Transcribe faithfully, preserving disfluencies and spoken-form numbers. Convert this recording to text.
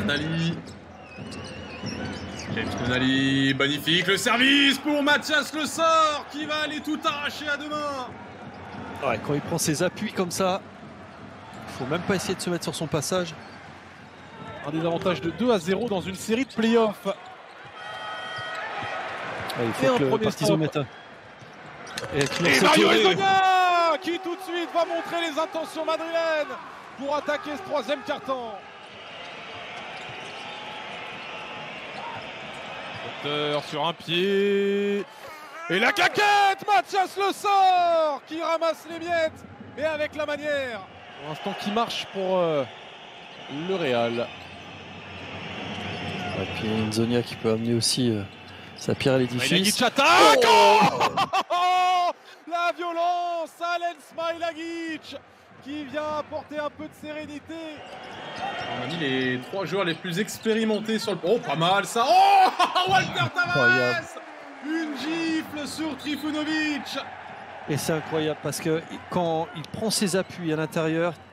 Tonali. James Tonali, magnifique. Le service pour Mathias Le Sort qui va aller tout arracher à deux mains. Ouais, quand il prend ses appuis comme ça, il faut même pas essayer de se mettre sur son passage. Un des avantages de deux à zéro dans une série de playoffs. Ouais, il Et faut un que le premier partisan stop. mette un. Et, Et Mario Hezonja qui tout de suite va montrer les intentions madrilènes pour attaquer ce troisième quart-temps. Porteur sur un pied. Et la claquette, Mathias Le Sort qui ramasse les miettes et avec la manière. Pour l'instant qui marche pour euh, le Real. Et puis Hezonja qui peut amener aussi euh, sa pierre à l'édifice. Smilagic attaque. Oh la violence, Alen Smilagic qui vient apporter un peu de sérénité. On a mis les trois joueurs les plus expérimentés sur le... Oh, pas mal ça. Oh, Walter Tavares. Une gifle sur Trifunovic. Et c'est incroyable parce que quand il prend ses appuis à l'intérieur,